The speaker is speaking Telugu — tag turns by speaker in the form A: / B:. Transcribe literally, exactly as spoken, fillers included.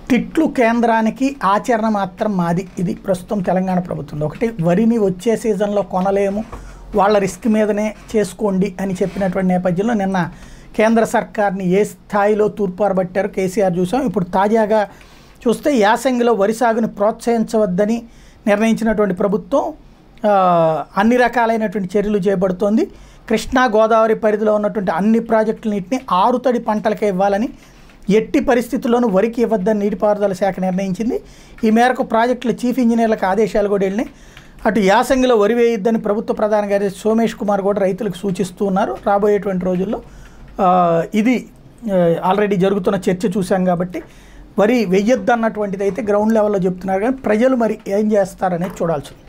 A: తిట్లు కేంద్రానికి ఆచరణ మాత్రం మాది. ఇది ప్రస్తుతం తెలంగాణ ప్రభుత్వం. ఒకటి, వరిని వచ్చే సీజన్లో కొనలేము, వాళ్ళ రిస్క్ మీదనే చేసుకోండి అని చెప్పినటువంటి నేపథ్యంలో నిన్న కేంద్ర సర్కార్ని ఏ స్థాయిలో తూర్పారబట్టారో కేసీఆర్ చూసాం. ఇప్పుడు తాజాగా చూస్తే యాసంగిలో వరి సాగుని ప్రోత్సహించవద్దని నిర్ణయించినటువంటి ప్రభుత్వం అన్ని రకాలైనటువంటి చర్యలు చేపడుతోంది. కృష్ణా గోదావరి పరిధిలో ఉన్నటువంటి అన్ని ప్రాజెక్టులన్నింటినీ ఆరుతడి పంటలకే ఇవ్వాలని, ఎట్టి పరిస్థితుల్లోనూ వరికి ఇవ్వద్దని నీటిపారుదల శాఖ నిర్ణయించింది. ఈ మేరకు ప్రాజెక్టుల చీఫ్ ఇంజనీర్లకు ఆదేశాలు కూడా వెళ్ళినాయి. అటు యాసంగిలో వరి వేయొద్దని ప్రభుత్వ ప్రధాన కార్యదర్శి సోమేష్ కుమార్ కూడా రైతులకు సూచిస్తూ ఉన్నారు. రాబోయేటువంటి రోజుల్లో ఇది ఆల్రెడీ జరుగుతున్న చర్చ చూసాం కాబట్టి వరి వెయ్యొద్దు అన్నటువంటిది అయితే గ్రౌండ్ లెవెల్లో చెప్తున్నారు. కానీ ప్రజలు మరి ఏం చేస్తారనేది చూడాల్సి ఉంది.